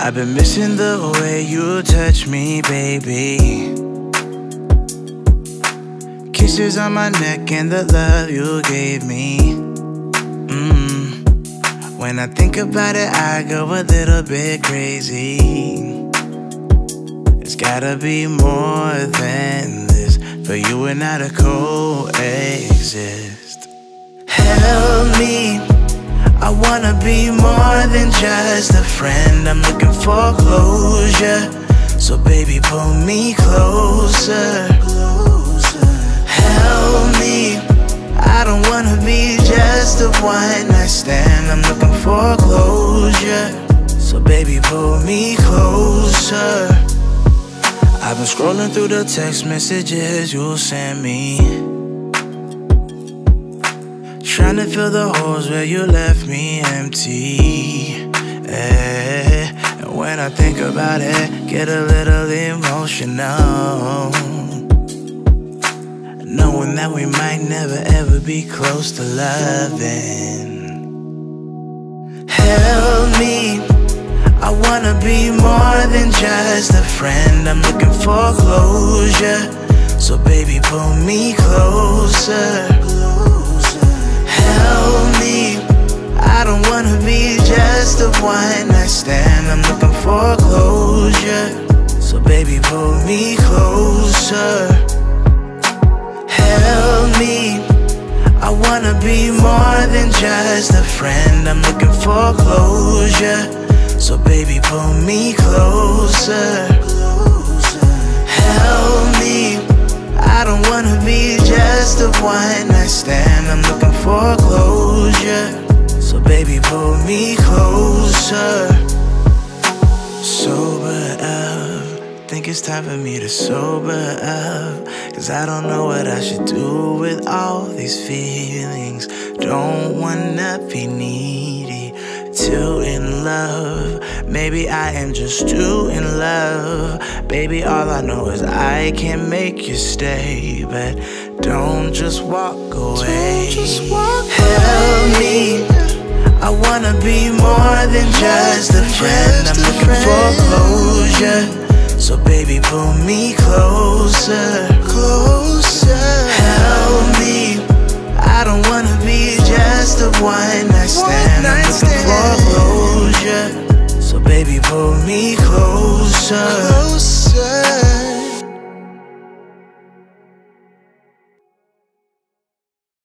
I've been missing the way you touch me, baby. Kisses on my neck and the love you gave me. When I think about it, I go a little bit crazy. It's gotta be more than this for you and I to coexist. Help me, I wanna be more than just a friend. I'm looking for closure, so baby pull me closer. Help me, I don't wanna be just a one-night stand. I'm looking for closure, so baby pull me closer. I've been scrolling through the text messages you sent me, trying to fill the holes where you left me empty. And when I think about it, get a little emotional, knowing that we might never ever be close to loving. Help me, I wanna be more than just a friend. I'm looking for closure, so baby pull me closer. Help me, I don't wanna be just a one-night stand. I'm looking for closure, so baby pull me closer. Help me, I wanna be more than just a friend. I'm looking for closure, so baby pull me closer. Help me, I don't wanna be just a one-night stand. I'm looking for closure, so baby pull me closer. Sober up, think it's time for me to sober up, 'cause I don't know what I should do with all these feelings. Don't wanna be needy, too in love. Maybe I am just too in love. Baby, all I know is I can't make you stay, but don't just walk away. Help me, I wanna be more than just a friend. I'm looking for closure, so baby pull me close.